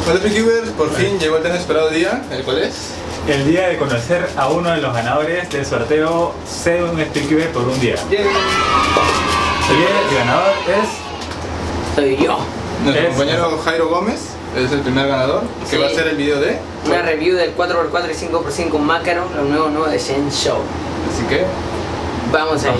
Hola Peakyverse, por fin llegó el tan esperado día, ¿el cuál es? El día de conocer a uno de los ganadores del sorteo Sé un Peakyverse por un día. Bien. El ganador es... Soy yo. Nuestro compañero Jairo Gómez es el primer ganador, que Sí. va a hacer el video de... Una review del 4x4 y 5x5 Macaro, lo nuevo de Shen Show. Así que... Vamos a ello.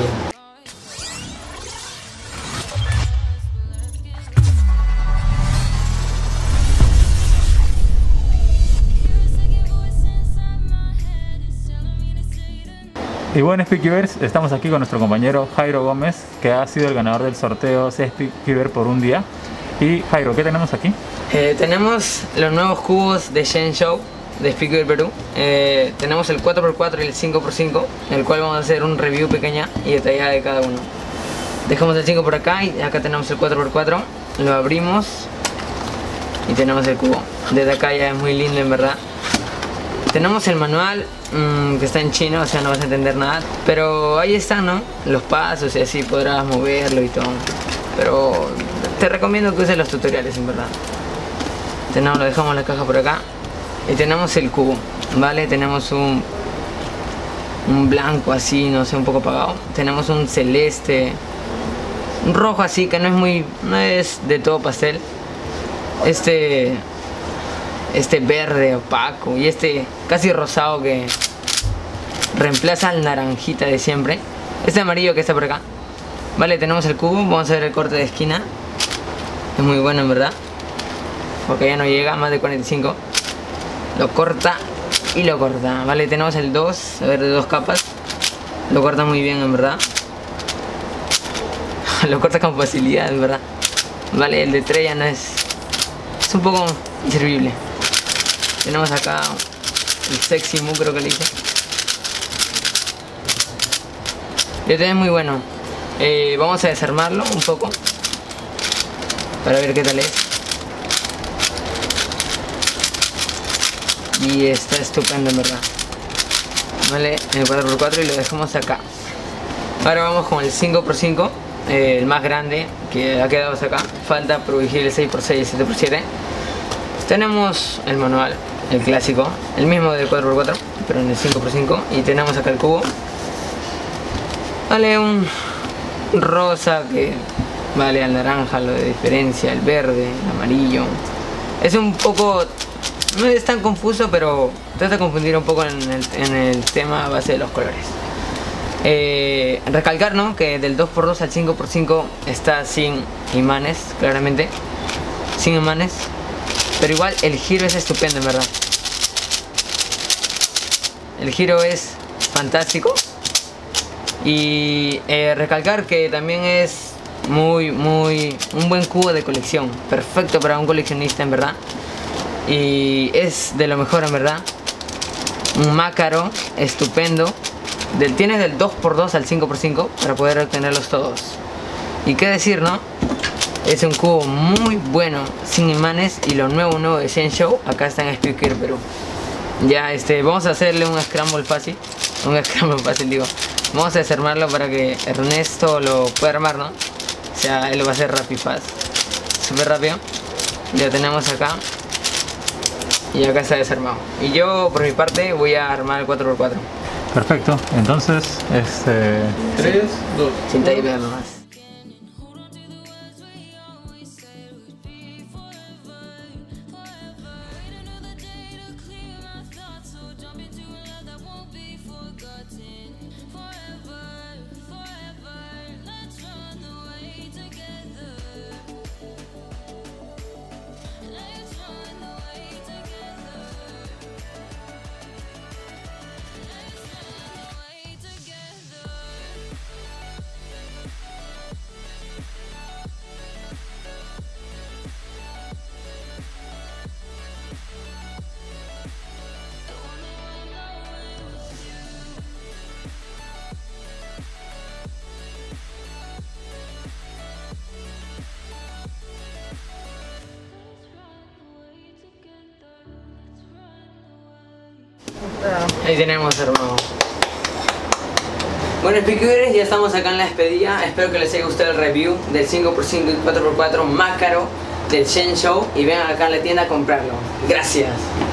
Y bueno, Peakyverse, estamos aquí con nuestro compañero Jairo Gómez, que ha sido el ganador del sorteo Sé Peakyverse por un día. Y Jairo, ¿qué tenemos aquí? Tenemos los nuevos cubos de Shen Show de Peakyverse Perú. Tenemos el 4x4 y el 5x5, el cual vamos a hacer un review pequeña y detallada de cada uno. Dejamos el 5 por acá y acá tenemos el 4x4. Lo abrimos y tenemos el cubo. Desde acá ya es muy lindo, en verdad. Tenemos el manual que está en chino, o sea no vas a entender nada. Pero ahí están, ¿no? Los pasos y así podrás moverlo y todo. Pero te recomiendo que uses los tutoriales, en verdad. Lo dejamos la caja por acá. Y tenemos el cubo, ¿vale? Tenemos un blanco así, no sé, un poco apagado. Tenemos un celeste, un rojo así que no es de todo pastel. Este verde opaco y este casi rosado que reemplaza al naranjita de siempre. Este amarillo que está por acá. Vale, tenemos el cubo, vamos a ver el corte de esquina. Es muy bueno, en verdad, porque ya no llega a más de 45. Lo corta y lo corta. Vale, tenemos el 2, a ver, de 2 capas. Lo corta muy bien, en verdad. Lo corta con facilidad, en verdad. Vale, el de 3 ya no es un poco inservible. Tenemos acá el Sexy Mu, creo que le hice. Este es muy bueno. Vamos a desarmarlo un poco para ver qué tal es. Y está estupendo, en verdad. Vale, el 4x4 y lo dejamos acá. Ahora vamos con el 5x5, el más grande, que ha quedado hasta acá. Falta prohibir el 6x6 y el 7x7. Tenemos el manual, el clásico, el mismo del 4x4, pero en el 5x5. Y tenemos acá el cubo. Vale, un rosa que vale al naranja, lo de diferencia, el verde, el amarillo. Es un poco... no es tan confuso, pero trata de confundir un poco en el tema a base de los colores. Recalcar, ¿no?, que del 2x2 al 5x5 está sin imanes, claramente. Sin imanes. Pero igual el giro es estupendo, en verdad. El giro es fantástico. Y recalcar que también es un buen cubo de colección. Perfecto para un coleccionista, en verdad. Y es de lo mejor, en verdad. Un Macaro estupendo. Tienes del 2x2 al 5x5 para poder obtenerlos todos. Y qué decir, ¿no? Es un cubo muy bueno, sin imanes. Y lo nuevo de Shen Show acá está en Peakyverse Perú. Ya vamos a hacerle un scramble fácil. Digo. Vamos a desarmarlo para que Ernesto lo pueda armar, ¿no? O sea, él lo va a hacer rápido, fast. Súper rápido. Ya tenemos acá. Y acá está desarmado. Y yo, por mi parte, voy a armar el 4x4. Perfecto, entonces 3, 2... Cinta y ver nomás. Ahí tenemos, hermano. Bueno, Peakyverse, ya estamos acá en la despedida. Espero que les haya gustado el review del 5x5 y 4x4 Macaro del Shenzhou y vengan acá a la tienda a comprarlo. Gracias.